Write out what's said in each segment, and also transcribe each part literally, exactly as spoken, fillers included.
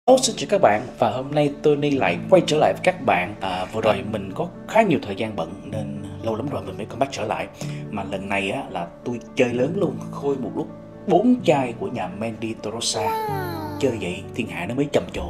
Hello, xin chào các bạn và hôm nay Tony lại quay trở lại với các bạn. À, vừa rồi mình có khá nhiều thời gian bận nên lâu lắm rồi mình mới comeback trở lại. Mà lần này á là tôi chơi lớn luôn, khôi một lúc bốn chai của nhà Mandy Torosa. Chơi vậy thiên hạ nó mới trầm trồ.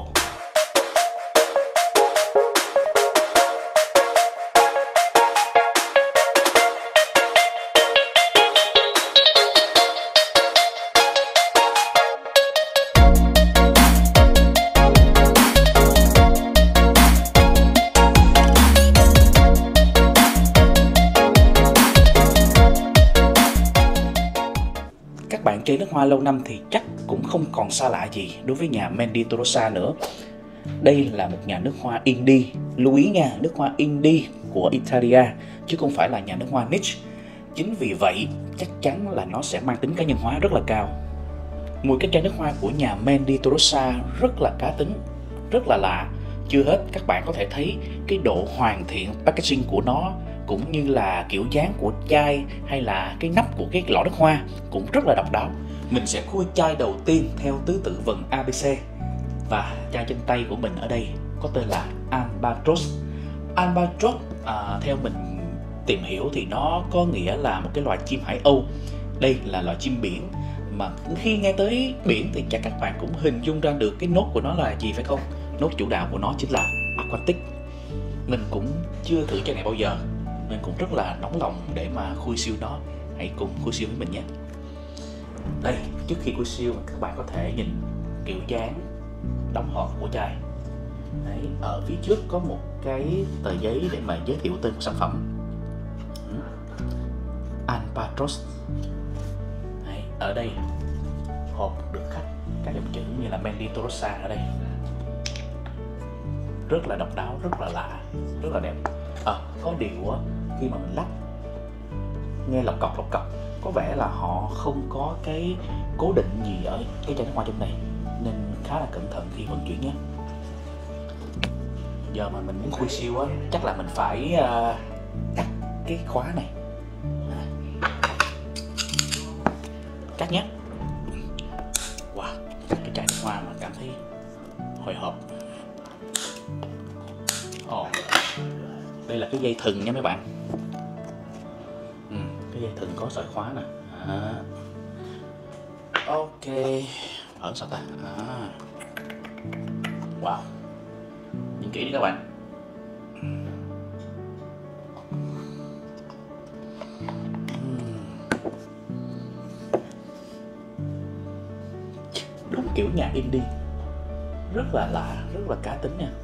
Các bạn chơi nước hoa lâu năm thì chắc cũng không còn xa lạ gì đối với nhà Mandy Torosa nữa. Đây là một nhà nước hoa indie, lưu ý nha, nước hoa indie của Italia chứ không phải là nhà nước hoa niche. Chính vì vậy chắc chắn là nó sẽ mang tính cá nhân hóa rất là cao. Mùi cái chai nước hoa của nhà Mandy Torosa rất là cá tính, rất là lạ. Chưa hết, các bạn có thể thấy cái độ hoàn thiện packaging của nó, cũng như là kiểu dáng của chai hay là cái nắp của cái lọ nước hoa cũng rất là độc đáo. Mình sẽ khui chai đầu tiên theo tứ tự vần a bê xê. Và chai trên tay của mình ở đây có tên là Albatros. Albatros à, theo mình tìm hiểu thì nó có nghĩa là một cái loài chim hải âu. Đây là loài chim biển, mà khi nghe tới biển thì chắc các bạn cũng hình dung ra được cái nốt của nó là gì phải không? Nốt chủ đạo của nó chính là aquatic. Mình cũng chưa thử chai này bao giờ nên cũng rất là nóng lòng để mà khui siêu nó. Hãy cùng khui siêu với mình nhé. Đây, trước khi khui siêu các bạn có thể nhìn kiểu dáng đóng hộp của chai. Đấy, ở phía trước có một cái tờ giấy để mà giới thiệu tên của sản phẩm. Albatros. Đấy, ở đây hộp được khắc các dòng chữ như là Mandy Torosa ở đây. Rất là độc đáo, rất là lạ, rất là đẹp. À, có điều á, khi mà mình lắc nghe lọc cọc lọc cọc, có vẻ là họ không có cái cố định gì ở cái chai nước hoa trong này nên khá là cẩn thận khi vận chuyển nhé. Giờ mà mình muốn khui siêu á, chắc là mình phải uh, cắt cái khóa này. Cắt nhé. Wow, cắt cái chai nước hoa mà cảm thấy hồi hộp. Ồ, đây là cái dây thừng nha mấy bạn. Ừ, cái dây thừng có sợi khóa nè. À. Ok, ở sao ta? À. Wow, nhìn kỹ đi các bạn. Đúng kiểu nhà indie, rất là lạ, rất là cá tính nha.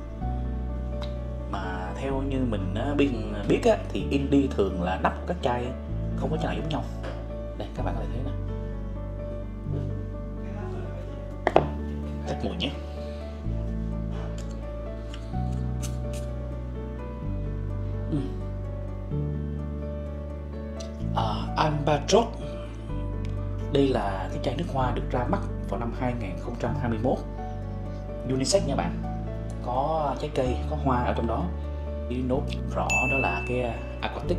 Mà theo như mình biết biết á, thì indie thường là nắp các chai không có chai nào giống nhau. Đây các bạn có thể thấy nè. Test mùi nhé. À, Albatros. Đây là cái chai nước hoa được ra mắt vào năm hai nghìn không trăm hai mươi mốt. Unisex nha bạn. Có trái cây, có hoa ở trong đó. Cái nốt rõ đó là cái aquatic.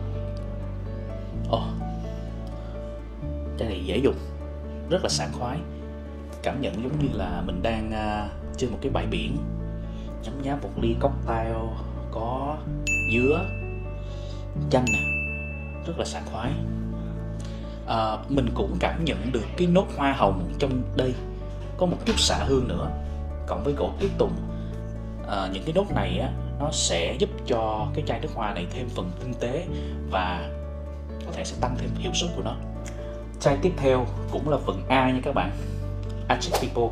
Ồ, oh, chai này dễ dùng, rất là sảng khoái. Cảm nhận giống như là mình đang uh, trên một cái bãi biển, nhấm nháp một ly cocktail có dứa, chanh nè, rất là sảng khoái. À, mình cũng cảm nhận được cái nốt hoa hồng trong đây, có một chút xạ hương nữa, cộng với gỗ tuyết tùng. À, những cái nốt này á, nó sẽ giúp cho cái chai nước hoa này thêm phần tinh tế và có thể sẽ tăng thêm hiệu suất của nó. Chai tiếp theo cũng là phần A nha các bạn, Archipelago.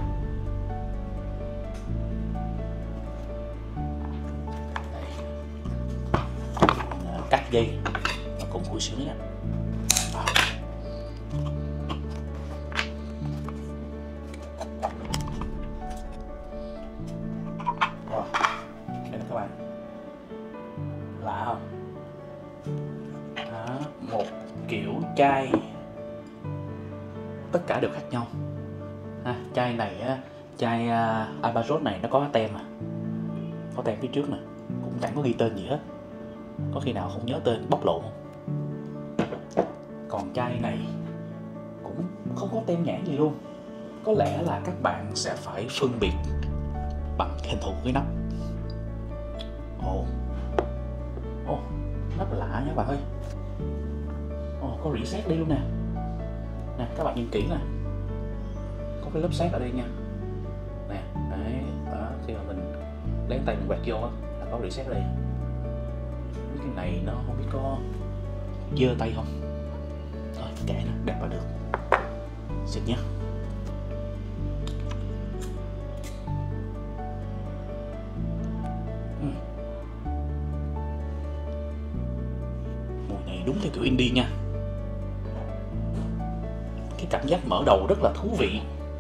Cắt dây và cùng khui xíu nha. Đây các bạn, lạ không? Đó, một kiểu chai tất cả đều khác nhau. À, chai này á, chai uh, Albatros này nó có tem à, có tem phía trước nè, cũng chẳng có ghi tên gì hết. Có khi nào không nhớ tên bóc lộn không? Còn chai này cũng không có tem nhãn gì luôn. Có lẽ là các bạn sẽ phải phân biệt bằng hình thù cái nắp. Ồ, ồ, rất là lạ nha các bạn ơi. Ồ, có reset đi luôn nè. Nè, các bạn nhìn kỹ nè, có cái lớp sét ở đây nha. Nè, đấy, đó, khi mà mình lấy tay mình quẹt vô á, là có reset ở đây. Cái này nó không biết có dơ tay không. Thôi, kệ nó, đẹp là được. Xịt nhá. uhm. Mùi này đúng theo kiểu indie nha. Cái cảm giác mở đầu rất là thú vị,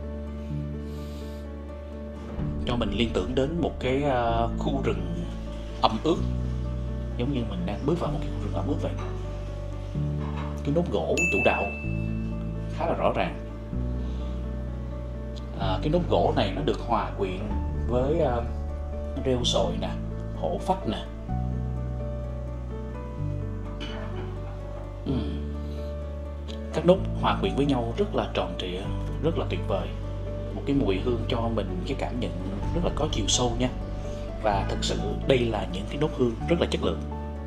cho mình liên tưởng đến một cái uh, khu rừng ẩm ướt, giống như mình đang bước vào một cái khu rừng ẩm ướt vậy. Cái nốt gỗ chủ đạo khá là rõ ràng. À, cái nốt gỗ này nó được hòa quyện với uh, rêu sồi nè, hổ phách nè. uhm. Các nốt hòa quyện với nhau rất là tròn trịa, rất là tuyệt vời. Một cái mùi hương cho mình cái cảm nhận rất là có chiều sâu nha. Và thực sự đây là những cái nốt hương rất là chất lượng.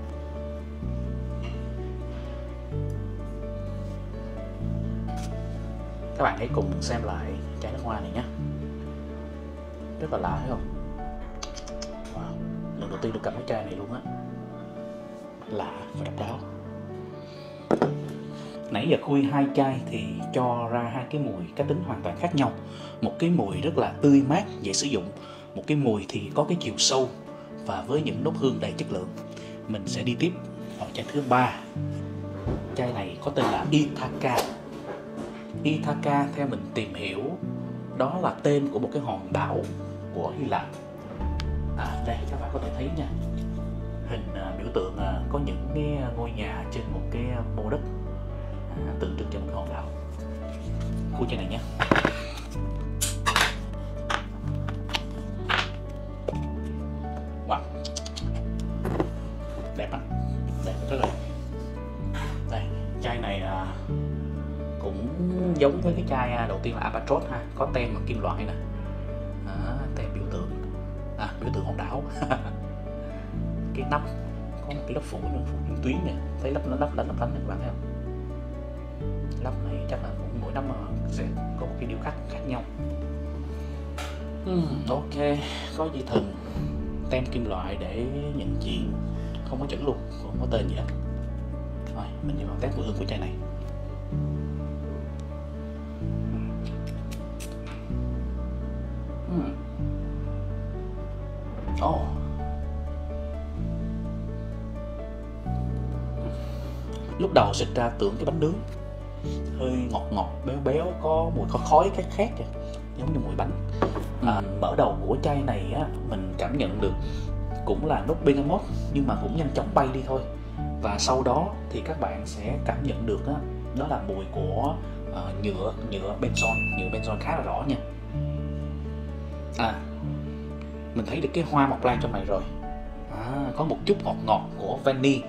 Các bạn hãy cùng xem lại chai nước hoa này nhé. Rất là lạ phải không? Wow, lần đầu tiên được cầm cái chai này luôn á. Lạ và độc đáo. Nãy giờ khui hai chai thì cho ra hai cái mùi cá tính hoàn toàn khác nhau. Một cái mùi rất là tươi mát, dễ sử dụng. Một cái mùi thì có cái chiều sâu và với những nốt hương đầy chất lượng. Mình sẽ đi tiếp vào chai thứ ba. Chai này có tên là Ithaka. Ithaka theo mình tìm hiểu đó là tên của một cái hòn đảo của Hy Lạp. À đây các bạn có thể thấy nha, hình uh, biểu tượng uh, có những cái ngôi nhà trên một cái mô đất à, tượng trưng cho một cái hòn đảo. Khu chai này nhé. Wow, đẹp á, đẹp rất là. Đây, chai này uh, cũng giống với cái chai đầu tiên là Albatross ha, có tem bằng kim loại nè, à, tem biểu tượng, à, biểu tượng hòn đảo. Cái nắp có một cái lớp phủ nữa, phủ tuyến nè, thấy lắp nó lắp lắp lắp lánh các bạn thấy không? Lắp này chắc là cũng mỗi năm sẽ có một cái điêu khắc khác nhau. uhm, Ok, có dây thừng, tem kim loại để nhận diện, không có chữ luôn, không có tên gì hết. Rồi mình vào test mùi hương của chai này. Oh. Lúc đầu xịt ra tưởng cái bánh nướng hơi ngọt ngọt béo béo, có mùi khói khói khác khác kìa, giống như mùi bánh. À, mở đầu của chai này á, mình cảm nhận được cũng là nốt bergamot nhưng mà cũng nhanh chóng bay đi thôi. Và sau đó thì các bạn sẽ cảm nhận được đó, đó là mùi của uh, nhựa nhựa benzoin, nhựa benzoin khá là rõ nha. À, mình thấy được cái hoa mọc lan trong này rồi. À, có một chút ngọt ngọt của vani.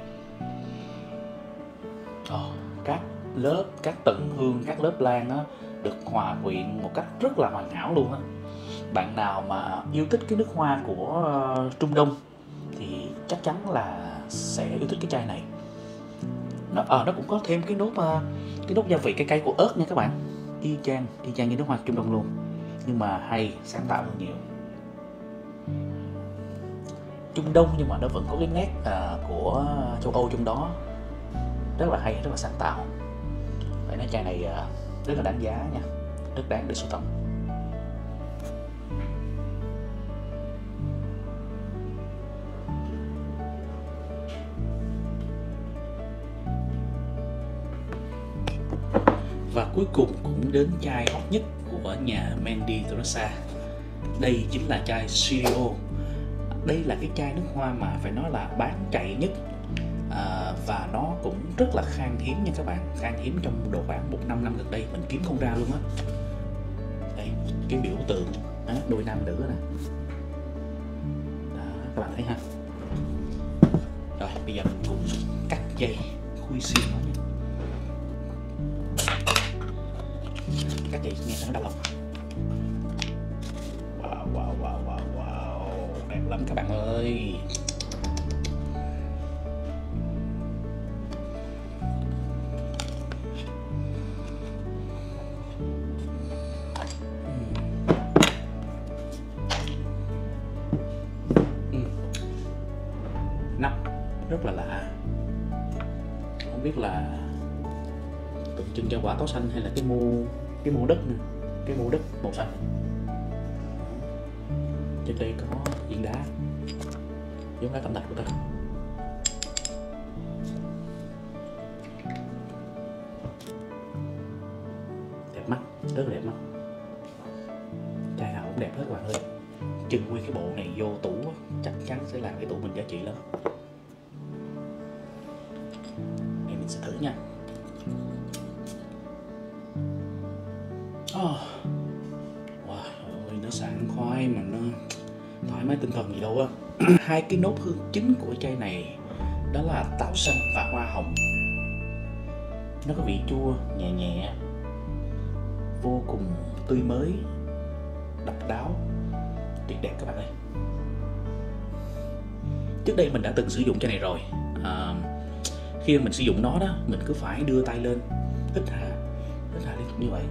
Oh, các lớp, các tầng hương, các lớp lan á, được hòa quyện một cách rất là hoàn hảo luôn á. Bạn nào mà yêu thích cái nước hoa của uh, Trung Đông thì chắc chắn là sẽ yêu thích cái chai này. Nó, à, nó cũng có thêm cái nốt uh, cái nốt gia vị cay cay của ớt nha các bạn. Y chang, y chang như nước hoa Trung Đông luôn, nhưng mà hay, sáng tạo hơn nhiều. Trung Đông nhưng mà nó vẫn có cái nét uh, của châu Âu trong đó, rất là hay, rất là sáng tạo. Vậy nói chai này uh, rất là đáng giá nha, rất đáng để sưu tầm. Và cuối cùng cũng đến chai hot nhất của nhà Mendi Torosa. Đây chính là chai Sirio. Đây là cái chai nước hoa mà phải nói là bán chạy nhất, à, và nó cũng rất là khan hiếm nha các bạn, khan hiếm trong độ khoảng một năm năm gần đây mình kiếm không ra luôn á. Đây, cái biểu tượng đó, đôi nam nữ nè, đó, các bạn thấy ha. Rồi bây giờ mình cùng cắt dây khui xiên nó nha. Cắt dây nghe nó đau lòng. Wow wow wow wow wow. lắm các bạn ơi. Nắp rất là lạ, không biết là tượng trưng cho quả táo xanh hay là cái mô cái mô đất nè, cái mô đất màu xanh. Trên đây có viên đá giống đá cẩm thạch của ta. Đẹp mắt, rất là đẹp mắt. Chai nào cũng đẹp hết các bạn ơi. Trưng nguyên cái bộ này vô tủ chắc chắn sẽ làm cái tủ mình giá trị lắm. Đây mình sẽ thử nha. Oh. Wow, ơi, nó sảng khoái mà nó thoải mái tinh thần gì đâu á. Hai cái nốt hương chính của chai này đó là táo xanh và hoa hồng. Nó có vị chua nhẹ nhẹ, vô cùng tươi mới, độc đáo, tuyệt đẹp các bạn ơi. Trước đây mình đã từng sử dụng chai này rồi. À, khi mình sử dụng nó đó, mình cứ phải đưa tay lên hít hà, hít hà liên tục như vậy,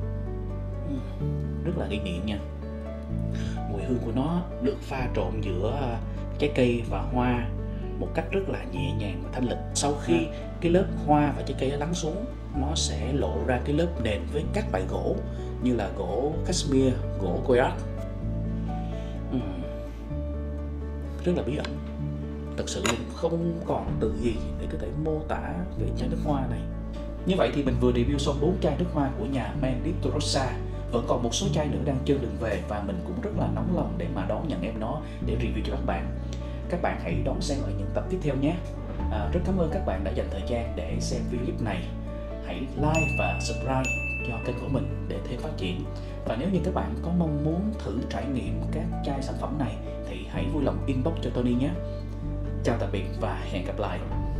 rất là gây nghiện nha. Mùi hương của nó được pha trộn giữa trái cây và hoa một cách rất là nhẹ nhàng và thanh lịch. Sau khi cái lớp hoa và trái cây lắng xuống, nó sẽ lộ ra cái lớp nền với các loại gỗ như là gỗ cashmere, gỗ goyard. uhm. Rất là bí ẩn. Thật sự mình không còn từ gì để có thể mô tả về chai nước hoa này. Như vậy thì mình vừa review xong bốn chai nước hoa của nhà Mendito Rosa. Vẫn còn một số chai nữa đang trên đường về và mình cũng rất là nóng lòng để mà đón nhận em nó để review cho các bạn. Các bạn hãy đón xem ở những tập tiếp theo nhé. À, rất cảm ơn các bạn đã dành thời gian để xem video clip này. Hãy like và subscribe cho kênh của mình để thêm phát triển. Và nếu như các bạn có mong muốn thử trải nghiệm các chai sản phẩm này thì hãy vui lòng inbox cho Tony nhé. Chào tạm biệt và hẹn gặp lại.